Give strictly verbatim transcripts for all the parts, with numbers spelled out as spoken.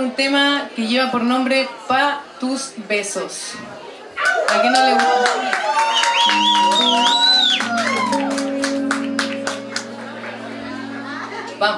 un tema que lleva por nombre Pa' tus besos. ¿A qué no le gusta? Vamos.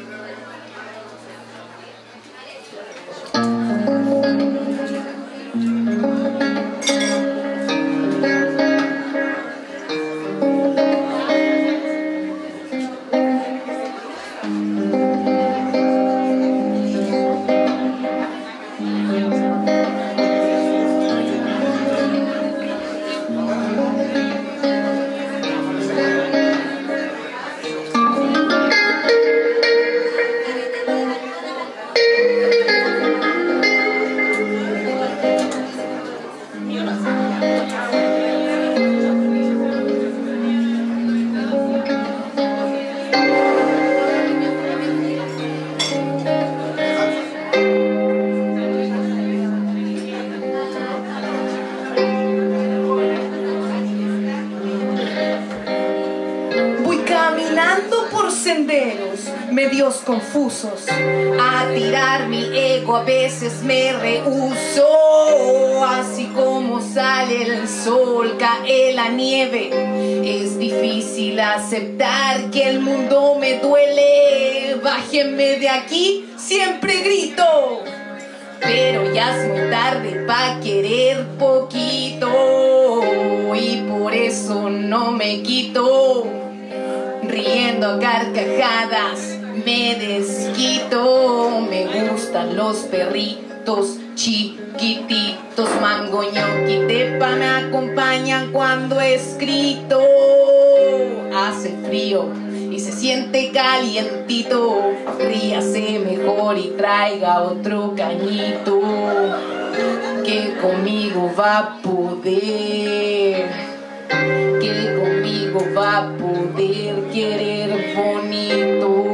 Medios confusos, a tirar mi ego a veces me rehúso. Así como sale el sol, cae la nieve, es difícil aceptar que el mundo me duele. Bájenme de aquí, siempre grito, pero ya es muy tarde pa' querer poquito, y por eso no me quito. Riendo a carcajadas me desquito. Me gustan los perritos chiquititos. Mango, ñoqui, tepa me acompañan cuando escrito. Hace frío y se siente calientito. Ríase mejor y traiga otro cañito, que conmigo va a poder, que conmigo va a poder querer bonito.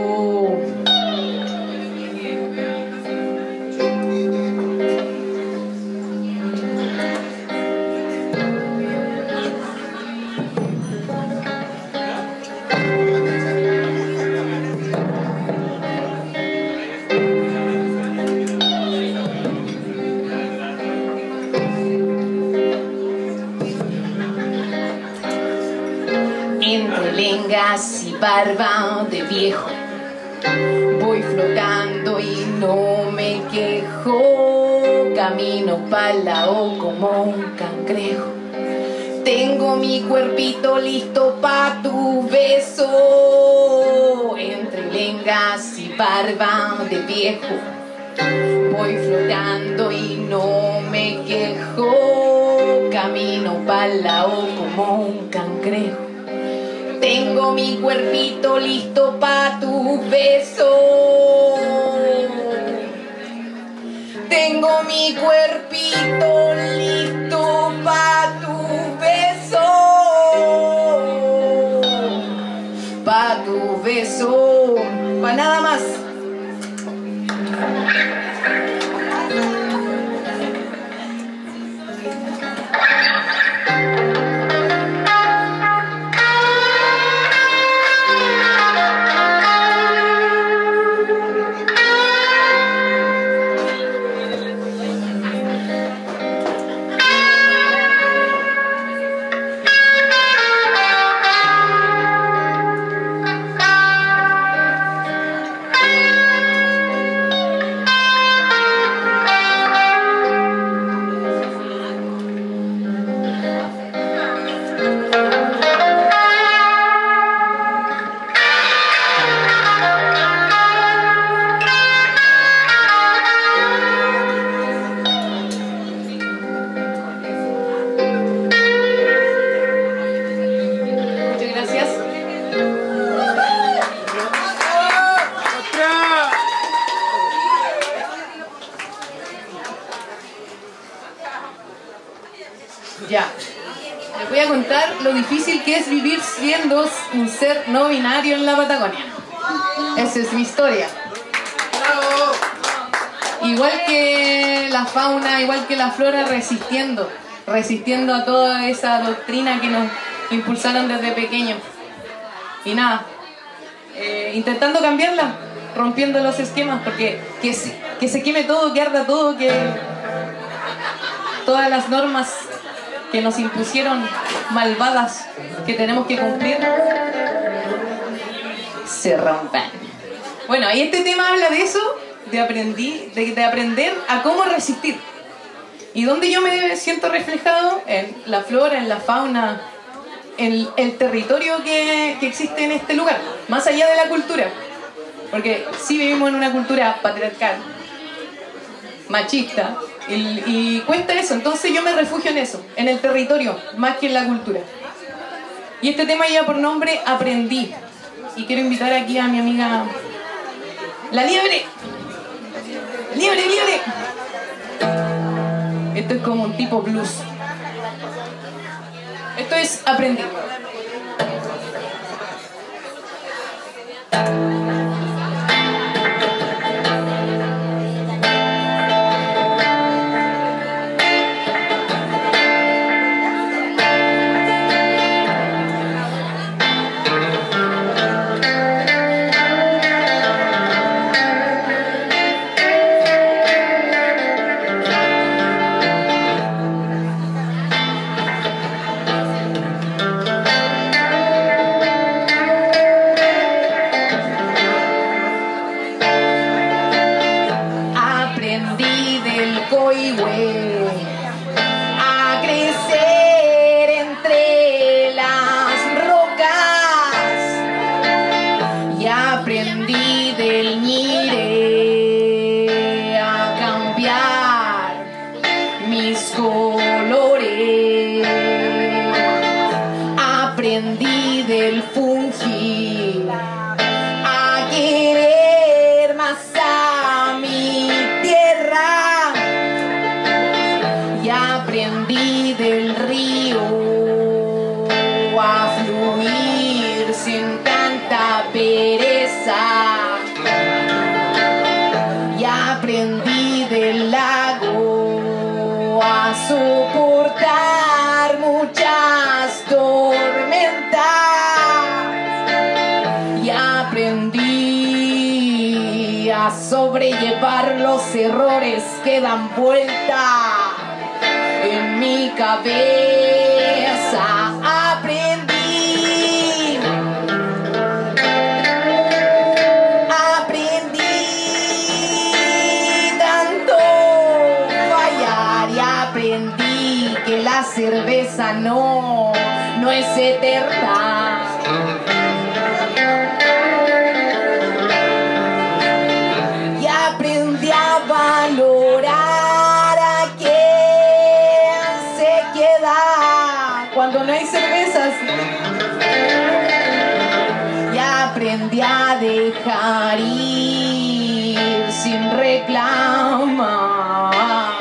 Entre lengas y barba de viejo voy flotando y no me quejo. Camino pa'l lado como un cangrejo. Tengo mi cuerpito listo pa' tu beso. Entre lengas y barba de viejo voy flotando y no me quejo. Camino pa'l lado como un cangrejo. Tengo mi cuerpito listo pa' tu beso. Tengo mi cuerpito listo pa' tu beso. Pa' tu beso. Pa' nada más. Ya, les voy a contar lo difícil que es vivir siendo un ser no binario en la Patagonia. Esa es mi historia. Igual que la fauna, igual que la flora, resistiendo, resistiendo a toda esa doctrina que nos impulsaron desde pequeños. Y nada, eh, intentando cambiarla, rompiendo los esquemas, porque que si, que se queme todo, que arda todo, que todas las normas que nos impusieron malvadas que tenemos que cumplir se rompan. Bueno, y este tema habla de eso, de, aprendí, de, de aprender a cómo resistir. Y donde yo me siento reflejado en la flora, en la fauna, en el territorio que, que existe en este lugar, más allá de la cultura. Porque sí vivimos en una cultura patriarcal, machista, y, y cuenta eso. Entonces yo me refugio en eso, en el territorio, más que en la cultura. Y este tema lleva por nombre Aprendí. Y quiero invitar aquí a mi amiga La Liebre. ¡Liebre, liebre! Esto es como un tipo blues. Esto es Aprendí. A crecer entre las rocas y aprendí del ñire a cambiar mis colores. Aprendí del fungi a querer más a mi tierra. Aprendí del río a fluir sin tanta pereza. Y aprendí del lago a soportar muchas tormentas. Y aprendí a sobrellevar los errores que dan vuelta en mi cabeza. Aprendí, aprendí tanto fallar y aprendí que la cerveza no, no es eterna. Y aprendí a valorar cuando no hay cervezas. Y aprendí a dejar ir sin reclamar.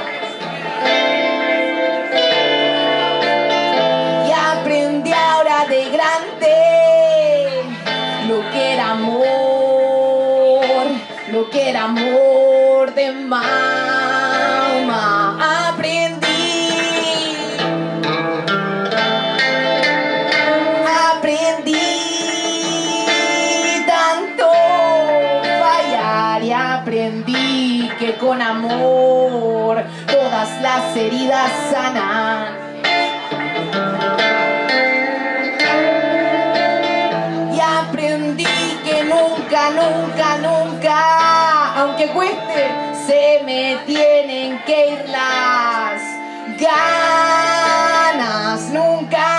Y aprendí ahora de grande lo que era amor, lo que era amor de mamá. Aprendí Aprendí que con amor todas las heridas sanan. Y aprendí que nunca, nunca, nunca, aunque cueste, se me tienen que ir las ganas. Nunca